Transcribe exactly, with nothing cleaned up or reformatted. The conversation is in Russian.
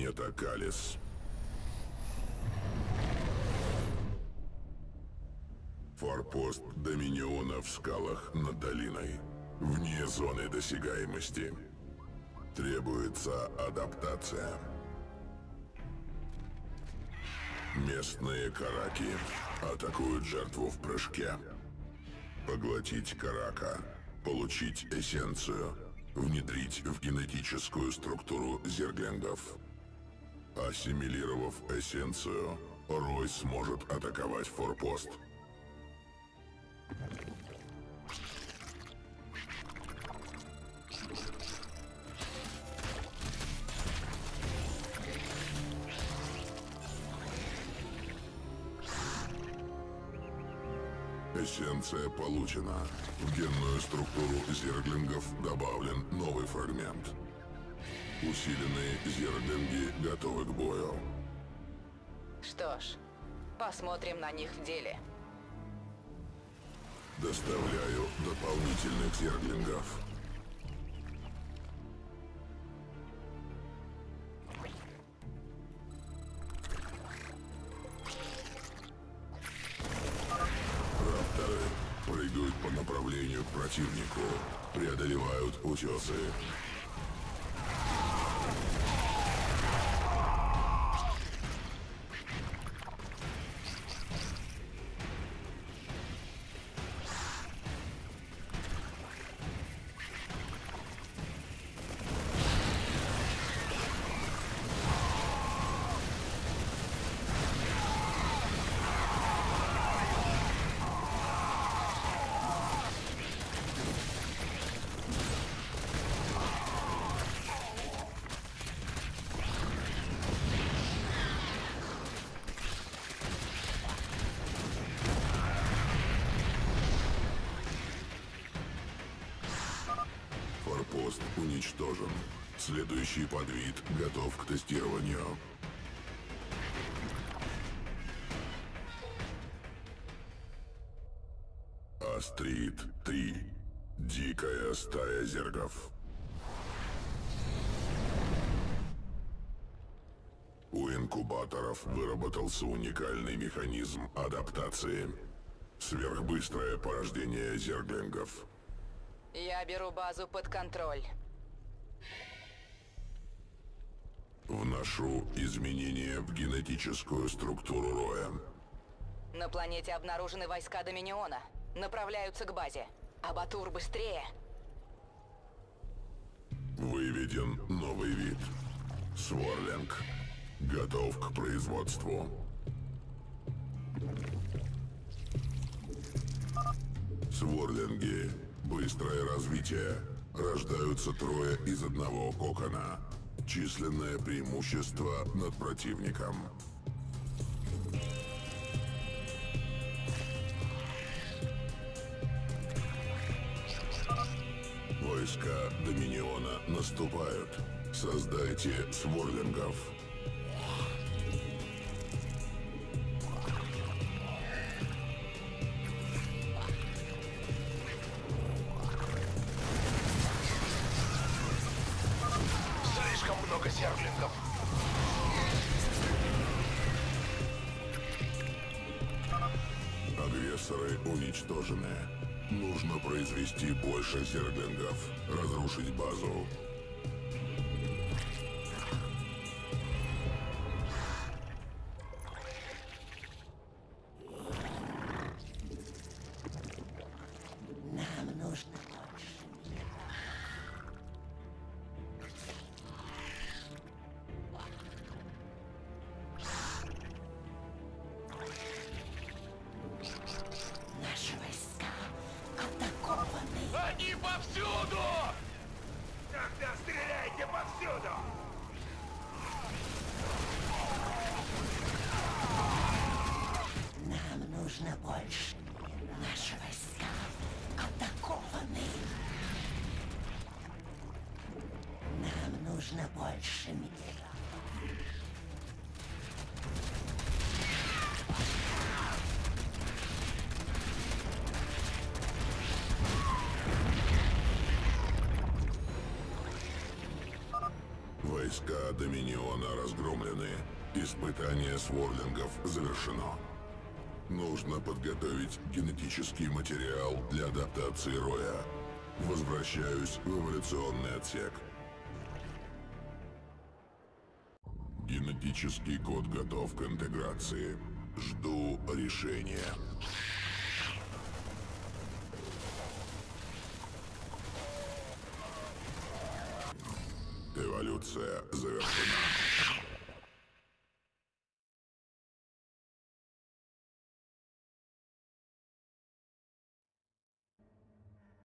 планета Калис. Форпост Доминиона в скалах над долиной. Вне зоны досягаемости. Требуется адаптация. Местные караки атакуют жертву в прыжке. Поглотить карака. Получить эссенцию. Внедрить в генетическую структуру зерглингов. Ассимилировав эссенцию, Рой сможет атаковать форпост. Эссенция получена. В генную структуру зерглингов добавлен новый фрагмент. Усиленные зерглинги готовы к бою. Что ж, посмотрим на них в деле. Доставляю дополнительных зерглингов. Рапторы прыгают по направлению к противнику, преодолевают утесы. Форпост уничтожен. Следующий подвид готов к тестированию. Астрид три. Дикая стая зергов. У инкубаторов выработался уникальный механизм адаптации. Сверхбыстрое порождение зерглингов. Я беру базу под контроль. Вношу изменения в генетическую структуру Роя. На планете обнаружены войска Доминиона. Направляются к базе. Абатур, быстрее! Выведен новый вид. Сворлинг. Готов к производству. Сворлинги. Быстрое развитие. Рождаются трое из одного кокона. Численное преимущество над противником. Войска Доминиона наступают. Создайте сворлингов. Слишком много зерглингов. Агрессоры уничтожены. Нужно произвести больше зерглингов. Разрушить базу. Нам нужно больше. Наши войска атакованы. Они повсюду! Тогда стреляйте повсюду! Нам нужно больше. Наши войска атакованы. Нам нужно больше минералов. Войска Доминиона разгромлены. Испытание свордлингов завершено. Нужно подготовить генетический материал для адаптации Роя. Возвращаюсь в эволюционный отсек. Генетический код готов к интеграции. Жду решения. Эволюция завершена.